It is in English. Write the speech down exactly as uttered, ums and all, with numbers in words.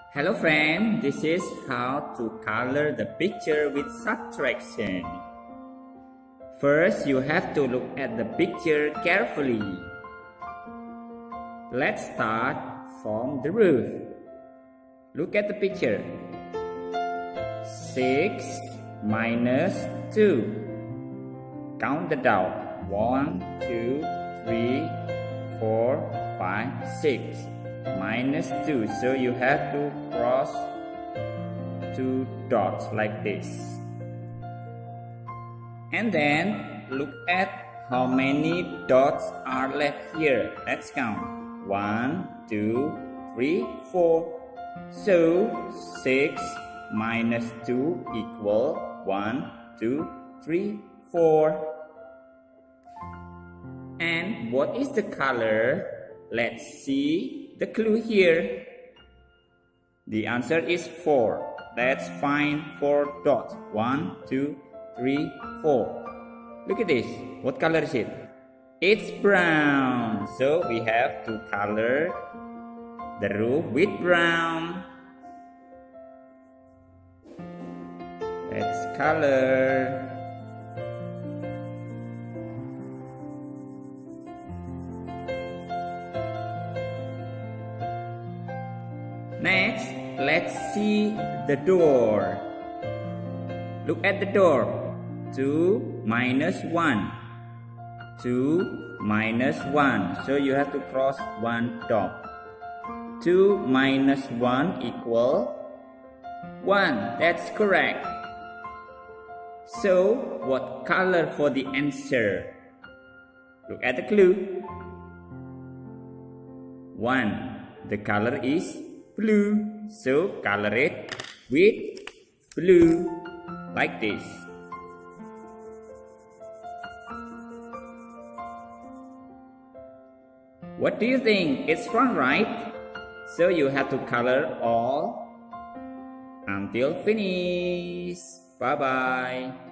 Hello friend, this is how to color the picture with subtraction. First, you have to look at the picture carefully. Let's start from the roof. Look at the picture. six minus two. Count it out. one, two, three, four, five, six. Minus two, so you have to cross two dots like this. And then look at how many dots are left here. Let's count. one, two, three, four. So six minus two equal one, two, three, four. And what is the color? Let's see the clue here. The answer is four. Let's find four dots. One, two, three, four. Look at this. What color is it? It's brown. So we have to color the roof with brown. Let's color. Next, let's see the door. Look at the door. two minus one. two minus one. So you have to cross one dot. two minus one equal one. That's correct. So, what color for the answer? Look at the clue. one. The color is blue, so color it with blue like this. What do you think? It's fun, right? So you have to color all until finish. Bye bye.